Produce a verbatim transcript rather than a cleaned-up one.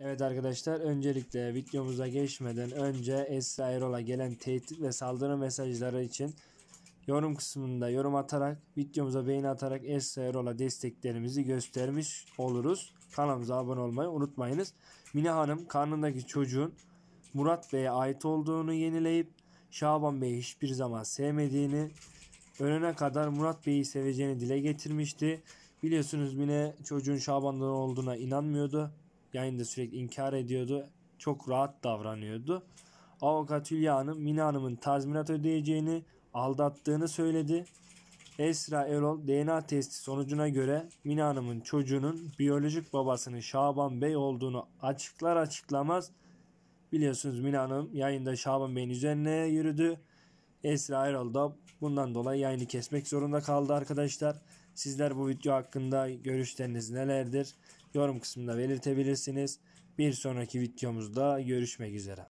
Evet arkadaşlar, öncelikle videomuza geçmeden önce Esra Erol'a gelen tehdit ve saldırı mesajları için yorum kısmında yorum atarak, videomuza beğeni atarak Esra Erol'a desteklerimizi göstermiş oluruz. Kanalımıza abone olmayı unutmayınız. Mine Hanım karnındaki çocuğun Murat Bey'e ait olduğunu yenileyip Şaban Bey'i hiçbir zaman sevmediğini, ölene kadar Murat Bey'i seveceğini dile getirmişti. Biliyorsunuz Mine çocuğun Şaban'dan olduğuna inanmıyordu. Yayında sürekli inkar ediyordu. Çok rahat davranıyordu. Avukat Hülya Hanım Mine Hanım'ın tazminat ödeyeceğini, aldattığını söyledi. Esra Erol D N A testi sonucuna göre Mine Hanım'ın çocuğunun biyolojik babasının Şaban Bey olduğunu açıklar açıklamaz. Biliyorsunuz Mine Hanım yayında Şaban Bey'in üzerine yürüdü. Esra Erol da bundan dolayı yayını kesmek zorunda kaldı arkadaşlar. Sizler bu video hakkında görüşleriniz nelerdir? Yorum kısmında belirtebilirsiniz. Bir sonraki videomuzda görüşmek üzere.